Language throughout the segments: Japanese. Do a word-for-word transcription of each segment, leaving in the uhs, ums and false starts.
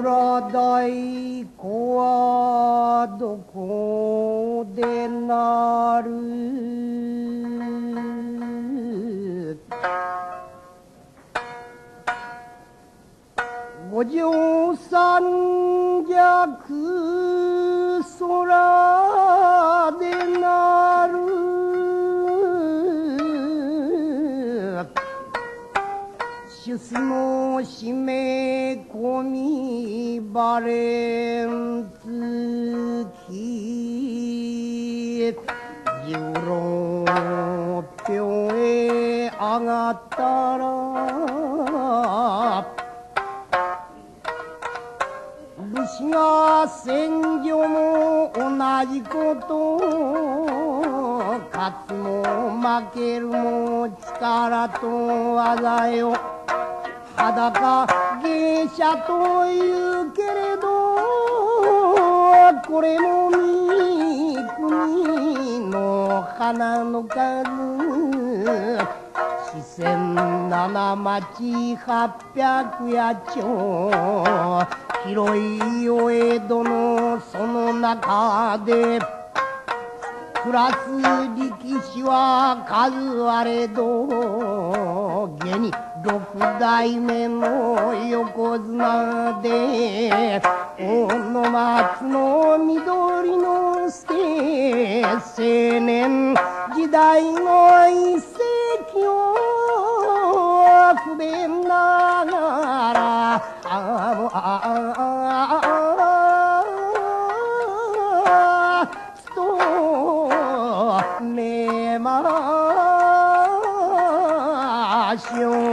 蔵太鼓はどこで鳴る。お嬢さん逆空で鳴る。出世の締め込みバレン月十六票へ上がったら武士が戦場も同じこと勝つも負けるも力と技よ裸芸者というけれどこれも三国の花の数四千七町八百八町広いお江戸のその中で暮らす力士は数あれど下に六代目の横綱で大野松の緑の助青年時代の一世紀を不便ながらあもああ勤めましょう。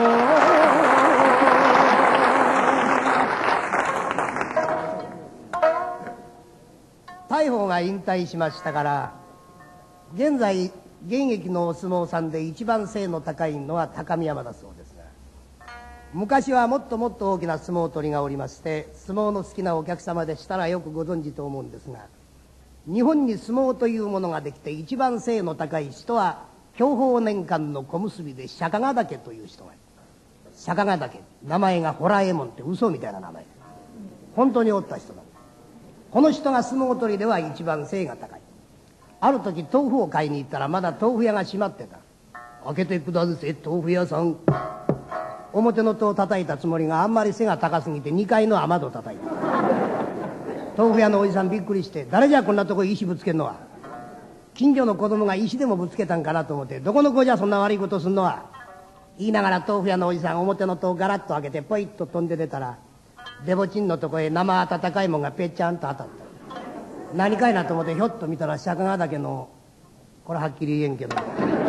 大鵬が引退しましたから現在現役のお相撲さんで一番背の高いのは高見山だそうですが、昔はもっともっと大きな相撲取りがおりまして相撲の好きなお客様でしたらよくご存知と思うんですが、日本に相撲というものができて一番背の高い人は享保年間の小結で釈迦岳という人がいる。釈迦岳、名前がホラエモンって嘘みたいな名前で本当におった人なんだ。この人が相撲取りでは一番背が高い。ある時豆腐を買いに行ったらまだ豆腐屋が閉まってた。開けてください豆腐屋さん。表の戸を叩いたつもりがあんまり背が高すぎてにかいの雨戸を叩いた。豆腐屋のおじさんびっくりして誰じゃこんなとこ石ぶつけんのは。近所の子供が石でもぶつけたんかなと思ってどこの子じゃそんな悪いことすんのは言いながら豆腐屋のおじさん表の戸をガラッと開けてポイッと飛んで出たらデボチンのとこへ生温かいもんがぺっちゃんと当たった。何かいなと思ってひょっと見たら釈迦岳のこれはっきり言えんけど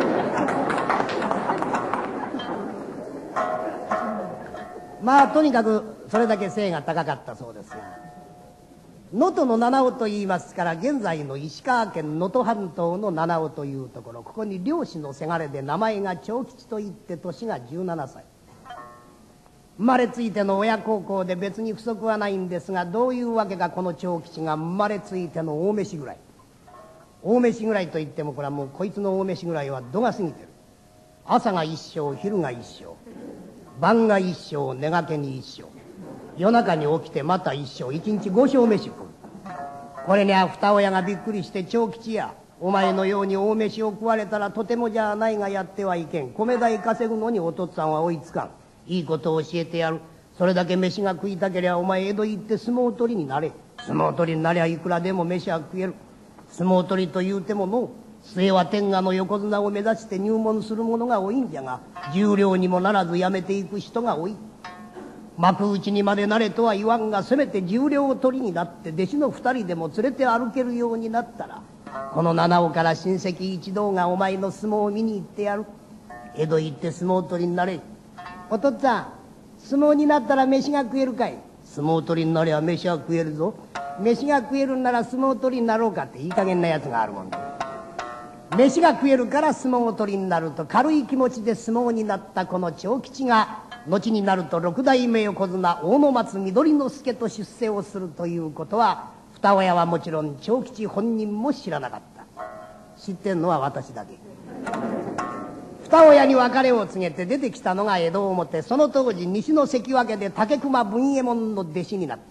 まあとにかくそれだけ背が高かったそうですが、能登の七尾と言いますから現在の石川県能登半島の七尾というところ、ここに漁師のせがれで名前が長吉といって年がじゅうななさい。生まれついての親孝行で別に不足はないんですが、どういうわけかこの長吉が生まれついての大飯ぐらい。大飯ぐらいといってもこれはもうこいつの大飯ぐらいは度が過ぎてる。朝が一升昼が一升晩が一升寝がけに一升夜中に起きてまた一升一日五升飯食う。これには二親がびっくりして長吉やお前のように大飯を食われたらとてもじゃないがやってはいけん。米代稼ぐのにお父っつぁんは追いつかん。いいことを教えてやる。それだけ飯が食いたけりゃお前江戸行って相撲取りになれ。相撲取りになりゃいくらでも飯は食える。相撲取りというてもの末は天下の横綱を目指して入門する者が多いんじゃが十両にもならずやめていく人が多い。幕内にまでなれとは言わんがせめて十両取りになって弟子の二人でも連れて歩けるようになったらこの七尾から親戚一同がお前の相撲を見に行ってやる。江戸行って相撲取りになれ。お父っつぁん相撲になったら飯が食えるかい。相撲取りになりゃ飯は食えるぞ。飯が食えるんなら相撲取りになろうかっていい加減なやつがあるもんで、飯が食えるから相撲取りになると軽い気持ちで相撲になったこの長吉が後になると六代目横綱大野松緑之助と出世をするということは二親はもちろん長吉本人も知らなかった。知ってんのは私だけ。 二親に別れを告げて出てきたのが江戸表。その当時西の関脇で竹熊文右衛門の弟子になった。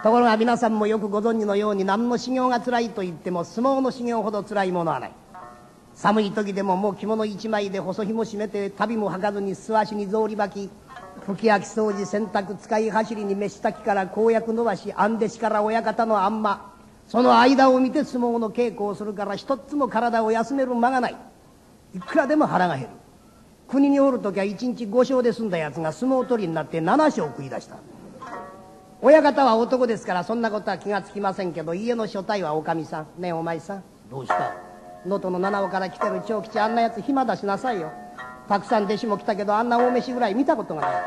ところが皆さんもよくご存知のように、何の修行がつらいと言っても相撲の修行ほどつらいものはない。寒い時でももう着物一枚で細紐締めて、旅も履かずに素足に草履履き、拭き焼き掃除洗濯使い走りに飯炊きから公約伸ばし、あん弟子から親方のあんま、その間を見て相撲の稽古をするから、一つも体を休める間がない。いくらでも腹が減る。国におる時は一日五勝で済んだやつが相撲取りになって七勝食い出した。親方は男ですからそんなことは気がつきませんけど、家の所帯はおかみさん。ねえお前さん、どうした？能登の七尾から来てる長吉、あんなやつ暇だしなさいよ。たくさん弟子も来たけど、あんな大飯ぐらい見たことがない。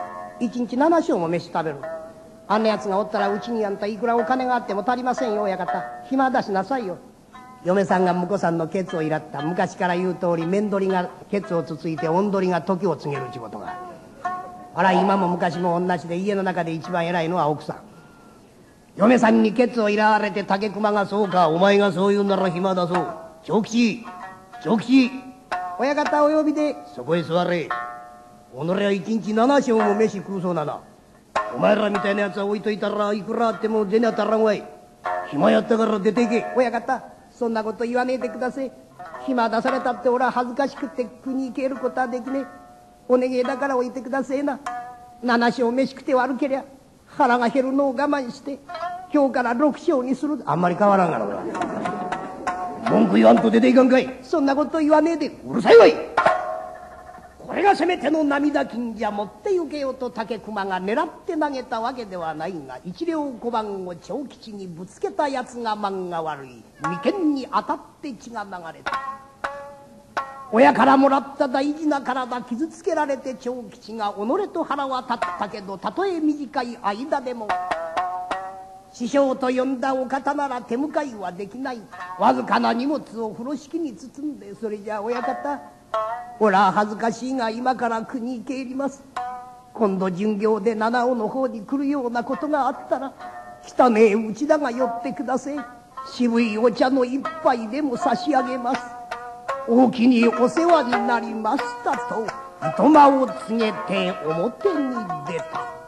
一日七勝も飯食べる。あんなやつがおったらうちにあんたいくらお金があっても足りませんよ親方。暇だしなさいよ。嫁さんが婿さんのケツをいらった。昔から言う通り、面取りがケツをつついて音取りが時を告げるちことがあら、今も昔も同じで、家の中で一番偉いのは奥さん。嫁さんにケツをいらわれて竹熊が、そうかお前がそう言うなら暇だそう。長吉長吉、親方お呼びで。そこへ座れ。己は一日七勝も飯食うそうだな。お前らみたいなやつは置いといたらいくらあっても銭は足らんわい。暇やったから出ていけ。親方そんなこと言わねえでください。暇出されたって俺は恥ずかしくって国行けることはできねえ。お願いだから置いてくださいな。七勝飯食って悪けりゃ腹が減るのを我慢して今日から六勝にする。あんまり変わらんから俺は。文句言わんと出ていかんかい。そんなこと言わねえで。うるさいわい。これがせめての涙金じゃ。持って行けよと竹熊が狙って投げたわけではないが、一両小判を長吉にぶつけたやつが漫画悪い。眉間に当たって血が流れた。親からもらった大事な体傷つけられて、長吉が己と腹は立ったけど、たとえ短い間でも師匠と呼んだお方なら手向かいはできない。わずかな荷物を風呂敷に包んで、それじゃあ親方おら恥ずかしいが今から国に帰ります。今度巡業で七尾の方に来るようなことがあったら、汚え内田が寄ってください。渋いお茶の一杯でも差し上げます。大きにお世話になりましたと、いとまを告げて表に出た。